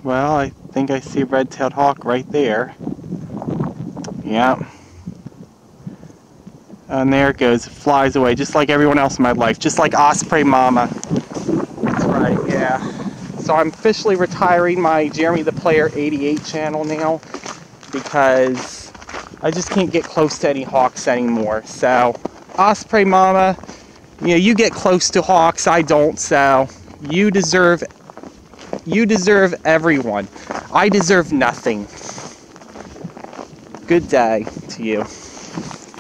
Well, I think I see a red-tailed hawk right there. Yeah. And there it goes. It flies away, just like everyone else in my life. Just like Osprey Mama. That's right, yeah. So I'm officially retiring my Jeremy the Player 88 channel now, because I just can't get close to any hawks anymore. So, Osprey Mama, you know, you get close to hawks, I don't, so you deserve everyone. I deserve nothing. Good day to you.